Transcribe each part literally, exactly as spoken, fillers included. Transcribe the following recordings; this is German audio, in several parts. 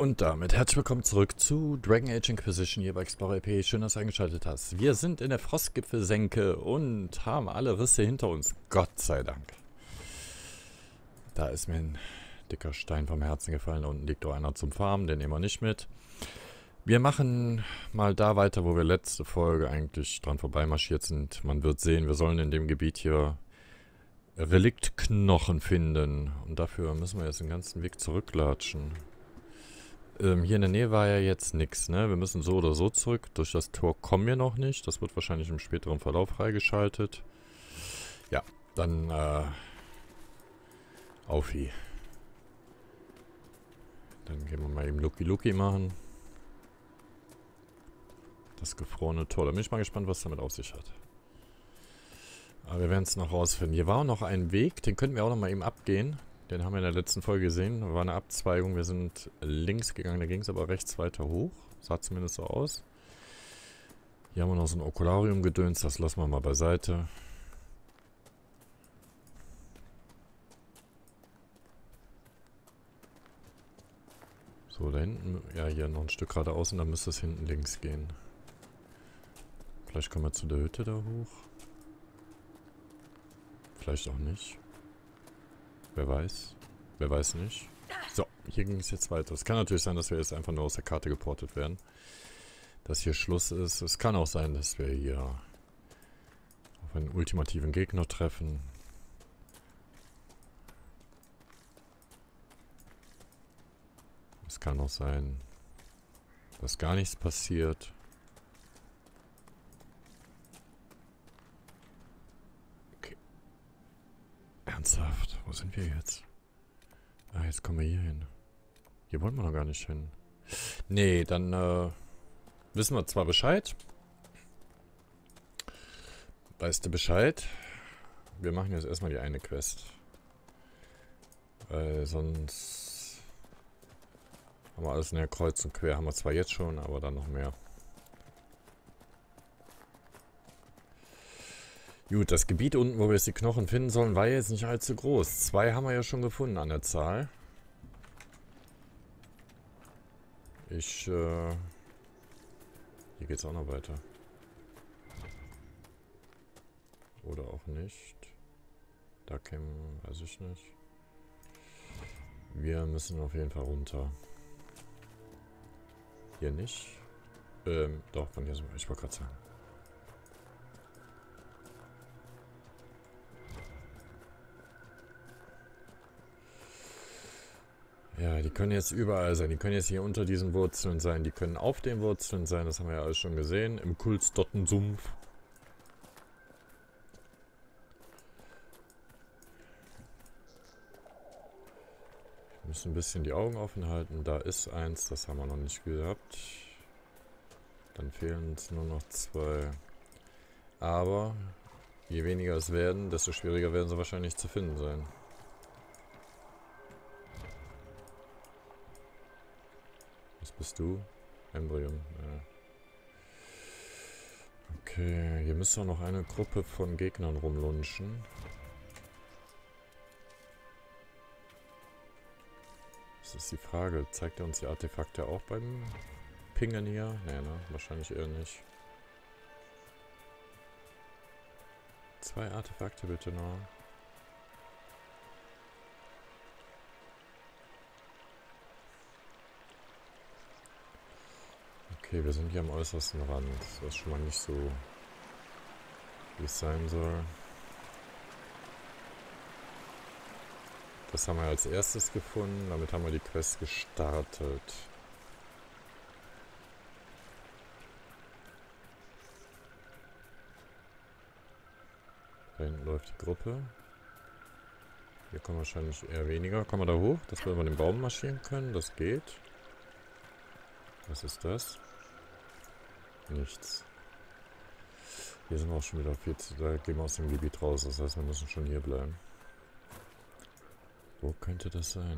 Und damit herzlich willkommen zurück zu Dragon Age Inquisition hier bei Explorer L P. Schön, dass du eingeschaltet hast. Wir sind in der Frostgipfelsenke und haben alle Risse hinter uns. Gott sei Dank. Da ist mir ein dicker Stein vom Herzen gefallen. Da unten liegt doch einer zum Farmen, den nehmen wir nicht mit. Wir machen mal da weiter, wo wir letzte Folge eigentlich dran vorbeimarschiert sind. Man wird sehen, wir sollen in dem Gebiet hier Reliktknochen finden. Und dafür müssen wir jetzt den ganzen Weg zurücklatschen. Ähm, hier in der Nähe war ja jetzt nichts, ne? Wir müssen so oder so zurück. Durch das Tor kommen wir noch nicht. Das wird wahrscheinlich im späteren Verlauf freigeschaltet. Ja, dann, äh... Aufi. Dann gehen wir mal eben Lucky Lucky machen. Das gefrorene Tor. Da bin ich mal gespannt, was damit auf sich hat. Aber wir werden es noch rausfinden. Hier war auch noch ein Weg, den könnten wir auch noch mal eben abgehen. Den haben wir in der letzten Folge gesehen. Da war eine Abzweigung. Wir sind links gegangen, da ging es aber rechts weiter hoch. Sah zumindest so aus. Hier haben wir noch so ein Okularium-Gedöns. Das lassen wir mal beiseite. So, da hinten. Ja, hier noch ein Stück geradeaus und dann müsste es hinten links gehen. Vielleicht kommen wir zu der Hütte da hoch. Vielleicht auch nicht. Wer weiß. Wer weiß nicht. So, hier ging es jetzt weiter. Es kann natürlich sein, dass wir jetzt einfach nur aus der Karte geportet werden. Dass hier Schluss ist. Es kann auch sein, dass wir hier auf einen ultimativen Gegner treffen. Es kann auch sein, dass gar nichts passiert. Okay. Ernsthaft? Wo sind wir jetzt? Ah, jetzt kommen wir hier hin. Hier wollen wir noch gar nicht hin. Nee, dann äh, wissen wir zwar Bescheid. Weißt du Bescheid? Wir machen jetzt erstmal die eine Quest. Weil sonst haben wir alles in der Kreuz und Quer. Haben wir zwar jetzt schon, aber dann noch mehr. Gut, das Gebiet unten, wo wir jetzt die Knochen finden sollen, war jetzt nicht allzu groß. Zwei haben wir ja schon gefunden an der Zahl. Ich, äh... Hier geht's auch noch weiter. Oder auch nicht. Da kämen, weiß ich nicht. Wir müssen auf jeden Fall runter. Hier nicht. Ähm, doch, von hier sind wir. Ich wollte gerade sagen. Ja, die können jetzt überall sein. Die können jetzt hier unter diesen Wurzeln sein. Die können auf den Wurzeln sein. Das haben wir ja alles schon gesehen. Im Kulstottensumpf. Wir müssen ein bisschen die Augen offen halten. Da ist eins. Das haben wir noch nicht gehabt. Dann fehlen uns nur noch zwei. Aber je weniger es werden, desto schwieriger werden sie wahrscheinlich zu finden sein. Was bist du? Embryon. Ja. Okay, hier müsste auch noch eine Gruppe von Gegnern rumlunschen. Das ist die Frage. Zeigt er uns die Artefakte auch beim Pingen hier? Nee, ne? Wahrscheinlich eher nicht. Zwei Artefakte bitte noch. Okay, wir sind hier am äußersten Rand. Das ist schon mal nicht so, wie es sein soll. Das haben wir als erstes gefunden. Damit haben wir die Quest gestartet. Da hinten läuft die Gruppe. Hier kommen wahrscheinlich eher weniger. Kommen wir da hoch, dass wir über den Baum marschieren können? Das geht. Was ist das? Nichts. Hier sind wir auch schon wieder viel zu... Da gehen wir aus dem Gebiet raus. Das heißt, wir müssen schon hier bleiben. Wo könnte das sein?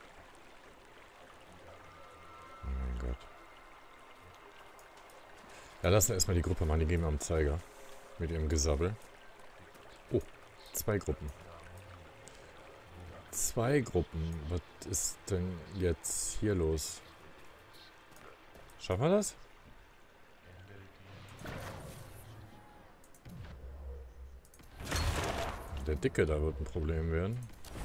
Oh mein Gott. Ja, lassen wir erstmal die Gruppe machen. Die gehen wir am Zeiger. Mit ihrem Gesabbel. Oh, zwei Gruppen. Zwei Gruppen. Was ist denn jetzt hier los? Schaffen wir das? Der Dicke, da wird ein Problem werden.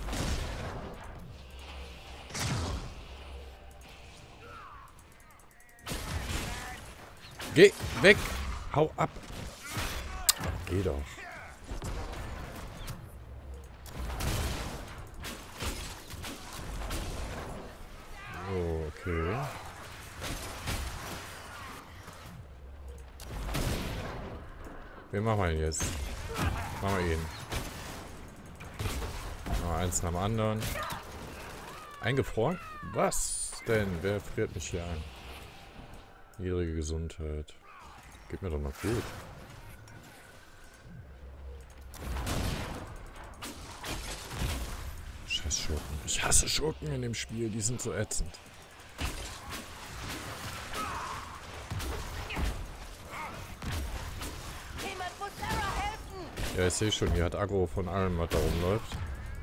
Geh weg! Hau ab! Geh doch. So, okay. Wen machen wir denn jetzt? Machen wir ihn. Noch eins nach dem anderen. Eingefroren? Was denn? Wer friert mich hier ein? Niedrige Gesundheit. Geht mir doch noch gut. Scheiß Schurken. Ich hasse Schurken in dem Spiel. Die sind so ätzend. Ja, ich sehe schon. Hier hat Aggro von allem, was da rumläuft.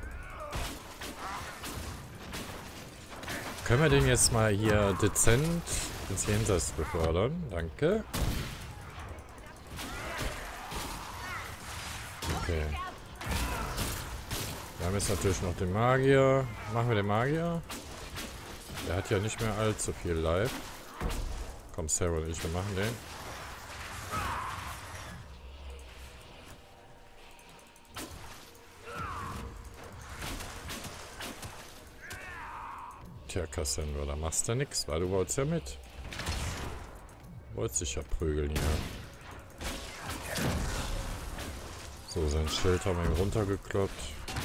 Können wir den jetzt mal hier dezent ins Jenseits befördern? Danke. Okay. Wir haben jetzt natürlich noch den Magier. Machen wir den Magier? Der hat ja nicht mehr allzu viel Life. Komm, Sarah und ich, wir machen den. Tja, Cassandra, da machst du nix, weil du wolltest ja mit. Du wolltest dich ja prügeln hier. So, sein Schild haben wir ihm runtergekloppt.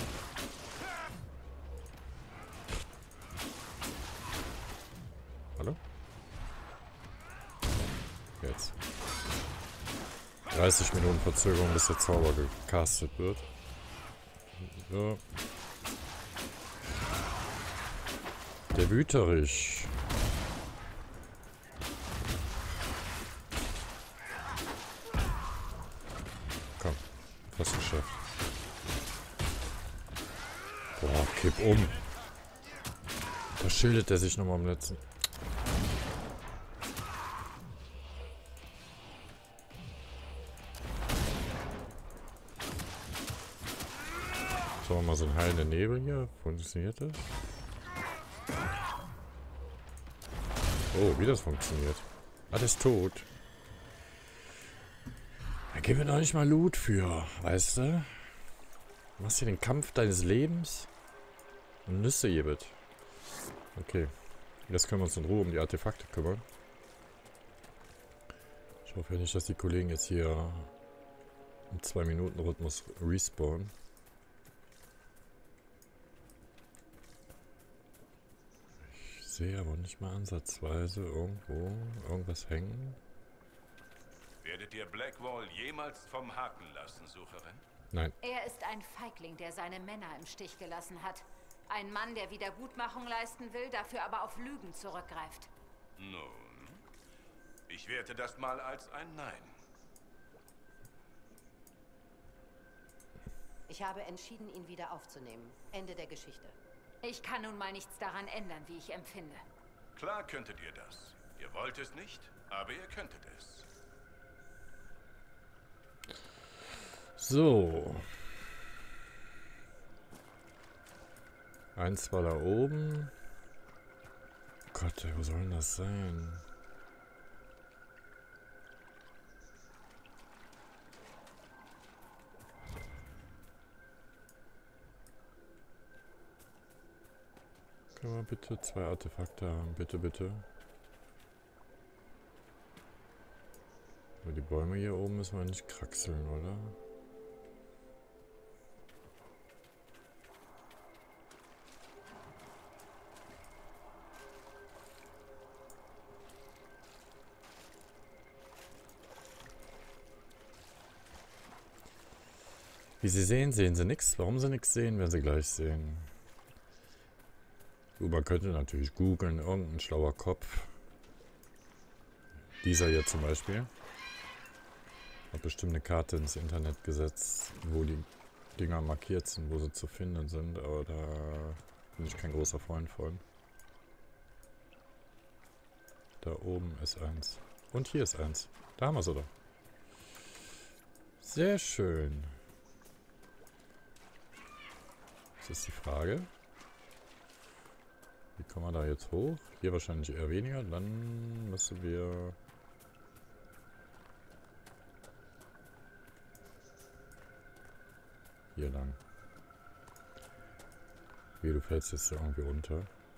Hallo? Jetzt. dreißig Minuten Verzögerung, bis der Zauber gecastet wird. So. Der Wüterich. Komm, fast geschafft. Boah, kipp um. Da schildet er sich nochmal am letzten. Schauen wir mal, so ein heilender Nebel hier. Funktioniert das? Oh, wie das funktioniert. Ah, der ist tot. Da geben wir doch nicht mal Loot für, weißt du? Du machst hier den Kampf deines Lebens und Nüsse gibt. Okay. Jetzt können wir uns in Ruhe um die Artefakte kümmern. Ich hoffe ja nicht, dass die Kollegen jetzt hier im zwei Minuten Rhythmus respawnen. Ich sehe aber nicht mal ansatzweise irgendwo irgendwas hängen. Werdet ihr Blackwall jemals vom Haken lassen, Sucherin? Nein. Er ist ein Feigling, der seine Männer im Stich gelassen hat. Ein Mann, der Wiedergutmachung leisten will, dafür aber auf Lügen zurückgreift. Nun, ich werte das mal als ein Nein. Ich habe entschieden, ihn wieder aufzunehmen. Ende der Geschichte. Ich kann nun mal nichts daran ändern, wie ich empfinde. Klar könntet ihr das. Ihr wollt es nicht, aber ihr könntet es. So. Eins war da oben. Gott, ey, wo soll denn das sein? Können wir bitte zwei Artefakte haben? Bitte, bitte. Aber die Bäume hier oben müssen wir nicht kraxeln, oder? Wie Sie sehen, sehen Sie nichts. Warum Sie nichts sehen, werden Sie gleich sehen. Gut, man könnte natürlich googeln, irgendein schlauer Kopf. Dieser hier zum Beispiel. Hat bestimmt eine Karte ins Internet gesetzt, wo die Dinger markiert sind, wo sie zu finden sind, aber da bin ich kein großer Freund von. Da oben ist eins. Und hier ist eins. Da haben wir es, oder? Sehr schön. Das ist die Frage. Wie kommen wir da jetzt hoch? Hier wahrscheinlich eher weniger. Dann müssen wir... hier lang. Wie, du fällst jetzt da irgendwie runter.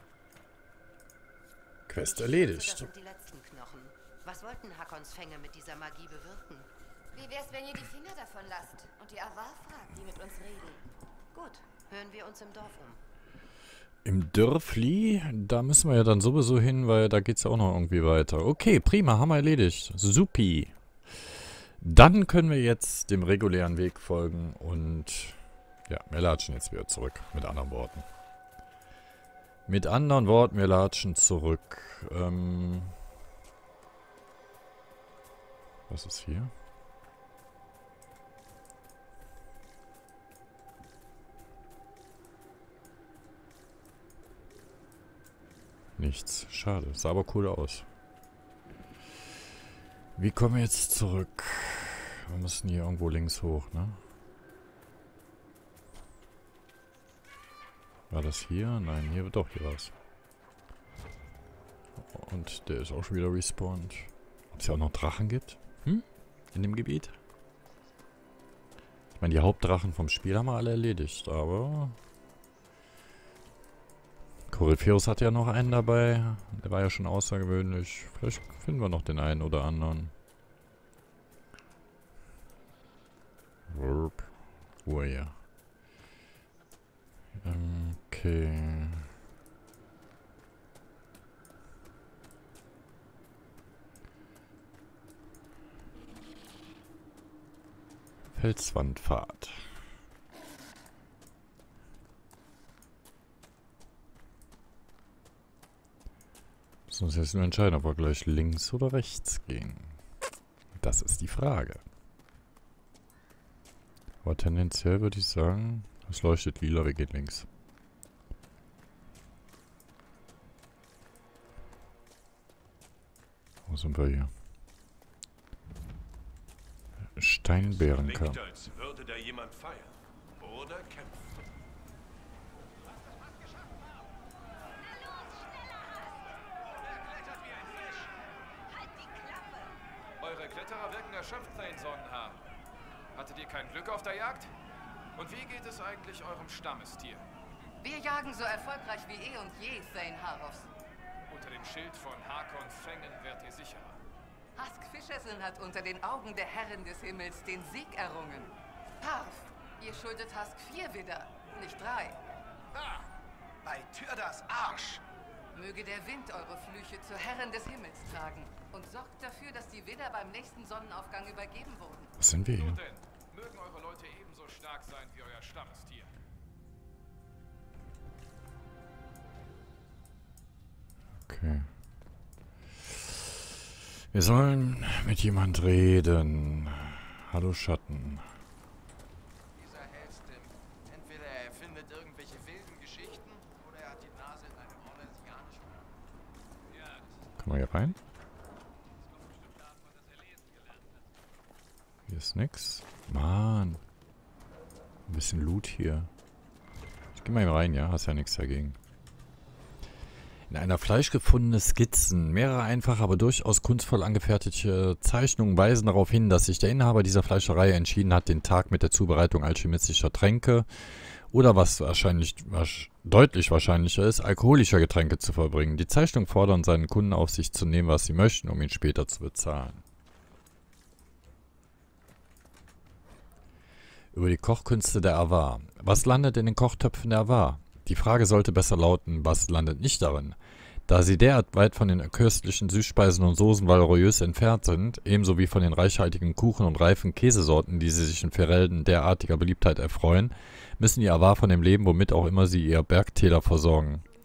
Quest erledigt. Das sind die letzten Knochen. Was wollten Hakons Fänge mit dieser Magie bewirken? Wie wär's, wenn ihr die Finger davon lasst und die Avar fragt, die mit uns reden? Gut, hören wir uns im Dorf um. Im Dörfli? Da müssen wir ja dann sowieso hin, weil da geht's ja auch noch irgendwie weiter. Okay, prima, haben wir erledigt. Supi. Dann können wir jetzt dem regulären Weg folgen und ja, wir latschen jetzt wieder zurück, mit anderen Worten. Mit anderen Worten, wir latschen zurück. Ähm, was ist hier? Nichts. Schade. Sah aber cool aus. Wie kommen wir jetzt zurück? Wir müssen hier irgendwo links hoch, ne? War das hier? Nein, hier doch, hier war's. Und der ist auch schon wieder respawned. Ob es ja auch noch Drachen gibt? Hm? In dem Gebiet? Ich meine, die Hauptdrachen vom Spiel haben wir alle erledigt, aber... Corypheus hat ja noch einen dabei. Der war ja schon außergewöhnlich. Vielleicht finden wir noch den einen oder anderen. Ruhe, ja. Okay. Felswandpfad. Müssen uns jetzt nur entscheiden, ob wir gleich links oder rechts gehen. Das ist die Frage. Aber tendenziell würde ich sagen, es leuchtet lila, wir gehen links. Wo sind wir hier? Steinbärenkamp. Klingt, als würde da jemand feiern. Oder kämpfen. Eure Kletterer wirken erschöpft, Thane Sonnenhaar. Hattet ihr kein Glück auf der Jagd? Und wie geht es eigentlich eurem Stammestier? Wir jagen so erfolgreich wie eh und je, Thane Haros. Unter dem Schild von Hakon Fängen wärt ihr sicherer. Hask Fischerson hat unter den Augen der Herrin des Himmels den Sieg errungen. Parf, ihr schuldet Hask vier Widder, nicht drei. Ha! Bei Tyrdas Arsch! Möge der Wind eure Flüche zur Herrin des Himmels tragen und sorgt dafür, dass die Widder beim nächsten Sonnenaufgang übergeben wurden. Was sind wir hier? Nun denn, mögen eure Leute ebenso stark sein wie euer Stammestier. Okay. Wir sollen mit jemand reden. Hallo Schatten. Dieser Hellstim, entweder er erfindet irgendwelche wilden Geschichten oder er hat die Nase in einem orlesianischen. Können wir hier rein? Hier ist nix. Mann. Ein bisschen Loot hier. Ich geh mal hier rein, ja? Hast ja nichts dagegen. In einer Fleisch gefundene Skizzen. Mehrere einfache, aber durchaus kunstvoll angefertigte Zeichnungen weisen darauf hin, dass sich der Inhaber dieser Fleischerei entschieden hat, den Tag mit der Zubereitung alchemistischer Tränke oder was wahrscheinlich was deutlich wahrscheinlicher ist, alkoholischer Getränke zu verbringen. Die Zeichnungen fordern seinen Kunden auf, sich zu nehmen, was sie möchten, um ihn später zu bezahlen. Über die Kochkünste der Avar. Was landet in den Kochtöpfen der Avar? Die Frage sollte besser lauten, was landet nicht darin? Da sie derart weit von den köstlichen Süßspeisen und Soßen valoriös entfernt sind, ebenso wie von den reichhaltigen Kuchen und reifen Käsesorten, die sie sich in Ferelden derartiger Beliebtheit erfreuen, müssen die Avar von dem Leben, womit auch immer sie ihr Bergtäler versorgen.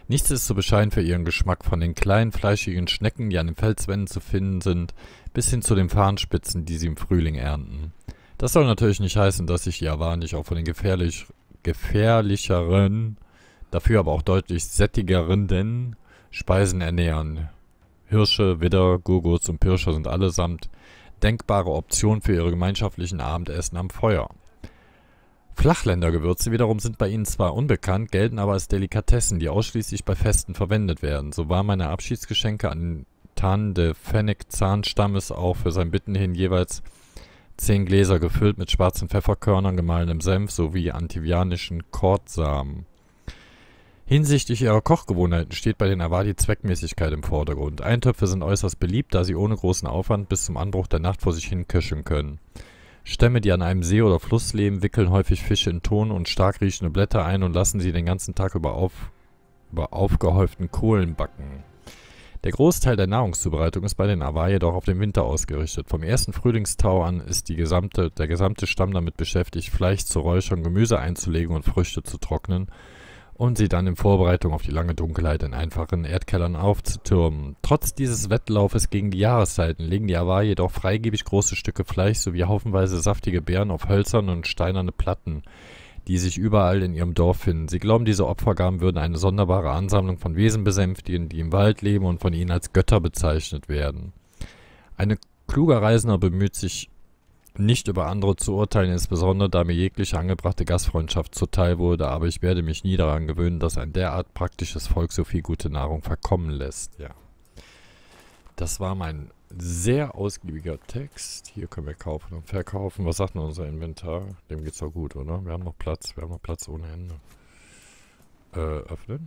Nichts ist so bescheiden für ihren Geschmack, von den kleinen, fleischigen Schnecken, die an den Felswänden zu finden sind, bis hin zu den Farnspitzen, die sie im Frühling ernten. Das soll natürlich nicht heißen, dass sich die Avar nicht auch von den gefährlich, gefährlicheren, dafür aber auch deutlich sättigeren Speisen ernähren. Hirsche, Widder, Gurgus und Pirscher sind allesamt denkbare Optionen für ihre gemeinschaftlichen Abendessen am Feuer. Flachländergewürze wiederum sind bei ihnen zwar unbekannt, gelten aber als Delikatessen, die ausschließlich bei Festen verwendet werden. So waren meine Abschiedsgeschenke an Tan de Fennec Zahnstammes auch für sein Bitten hin jeweils zehn Gläser gefüllt mit schwarzen Pfefferkörnern, gemahlenem Senf sowie antivianischen Kordsamen. Hinsichtlich ihrer Kochgewohnheiten steht bei den Avar die Zweckmäßigkeit im Vordergrund. Eintöpfe sind äußerst beliebt, da sie ohne großen Aufwand bis zum Anbruch der Nacht vor sich hin köcheln können. Stämme, die an einem See oder Fluss leben, wickeln häufig Fische in Ton und stark riechende Blätter ein und lassen sie den ganzen Tag über, auf, über aufgehäuften Kohlen backen. Der Großteil der Nahrungszubereitung ist bei den Avar jedoch auf den Winter ausgerichtet. Vom ersten Frühlingstau an ist die gesamte, der gesamte Stamm damit beschäftigt, Fleisch zu räuchern, Gemüse einzulegen und Früchte zu trocknen und sie dann in Vorbereitung auf die lange Dunkelheit in einfachen Erdkellern aufzutürmen. Trotz dieses Wettlaufes gegen die Jahreszeiten legen die Avar jedoch freigebig große Stücke Fleisch sowie haufenweise saftige Beeren auf hölzerne und steinerne Platten, die sich überall in ihrem Dorf finden. Sie glauben, diese Opfergaben würden eine sonderbare Ansammlung von Wesen besänftigen, die im Wald leben und von ihnen als Götter bezeichnet werden. Ein kluger Reisender bemüht sich nicht über andere zu urteilen, insbesondere da mir jegliche angebrachte Gastfreundschaft zuteil wurde, aber ich werde mich nie daran gewöhnen, dass ein derart praktisches Volk so viel gute Nahrung verkommen lässt. Ja. Das war mein sehr ausgiebiger Text. Hier können wir kaufen und verkaufen. Was sagt denn unser Inventar? Dem geht's doch gut, oder? Wir haben noch Platz. Wir haben noch Platz ohne Ende. Äh, öffnen.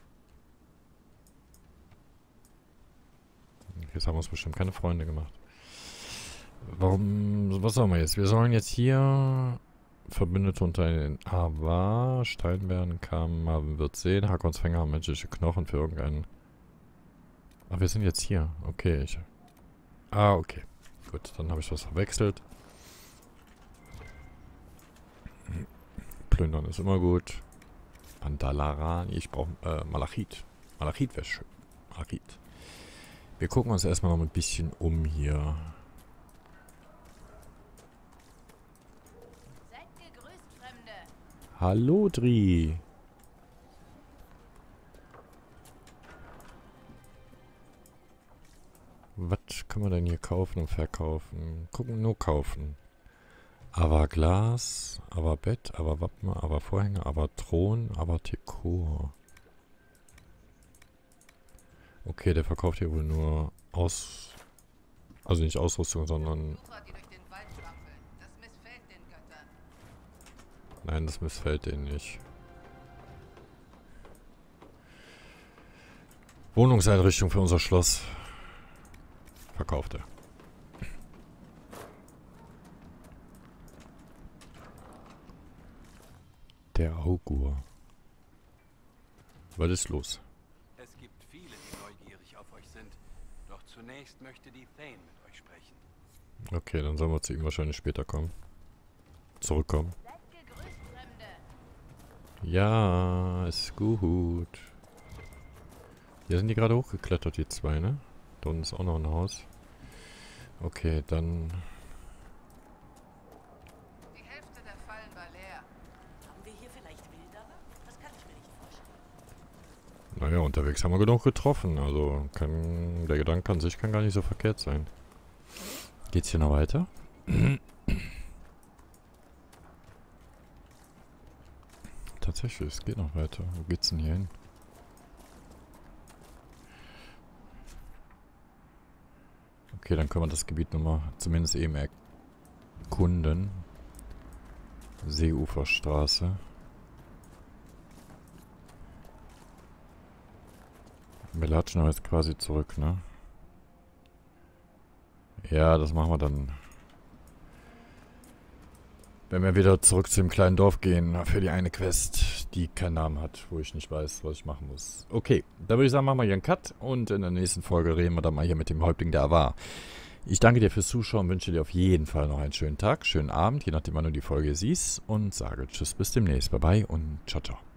Jetzt haben wir uns bestimmt keine Freunde gemacht. Warum, was sollen wir jetzt? Wir sollen jetzt hier Verbündete unter den Avar, Steinbären kamen, Marvin wird sehen, Hakons Fänger haben menschliche Knochen für irgendeinen... Ach, wir sind jetzt hier. Okay, ich... Ah, okay. Gut, dann habe ich was verwechselt. Plündern ist immer gut. Pandalaran, ich brauche äh, Malachit. Malachit wäre schön. Malachit. Wir gucken uns erstmal noch ein bisschen um hier. Hallo, Dri. Was können wir denn hier kaufen und verkaufen? Gucken, nur kaufen. Aber Glas, aber Bett, aber Wappen, aber Vorhänge, aber Thron, aber Dekor. Okay, der verkauft hier wohl nur aus... Also nicht Ausrüstung, sondern... Nein, das missfällt denen nicht. Wohnungseinrichtung für unser Schloss. Verkauft er. Der Augur. Was ist los? Es gibt viele, die neugierig auf euch sind. Doch zunächst möchte die Thane mit euch sprechen. Okay, dann sollen wir zu ihm wahrscheinlich später kommen. Zurückkommen. Ja, ist gut. Hier sind die gerade hochgeklettert, die zwei, ne? Da unten ist auch noch ein Haus. Okay, dann... Die Hälfte der Fallen war leer. Haben wir hier vielleicht Wilderer? Das kann ich mir nicht vorstellen. Naja, unterwegs haben wir genug getroffen. Also, kann, der Gedanke an sich kann gar nicht so verkehrt sein. Geht's hier noch weiter? Tatsächlich, es geht noch weiter. Wo geht's denn hier hin? Okay, dann können wir das Gebiet nochmal zumindest eben erkunden. Seeuferstraße. Wir latschen aber jetzt quasi zurück, ne? Ja, das machen wir dann. Wenn wir wieder zurück zu dem kleinen Dorf gehen, für die eine Quest, die keinen Namen hat, wo ich nicht weiß, was ich machen muss. Okay, da würde ich sagen, machen wir hier einen Cut und in der nächsten Folge reden wir dann mal hier mit dem Häuptling der Avar. Ich danke dir fürs Zuschauen, wünsche dir auf jeden Fall noch einen schönen Tag, schönen Abend, je nachdem wann du die Folge siehst und sage Tschüss, bis demnächst, bye bye und ciao, ciao.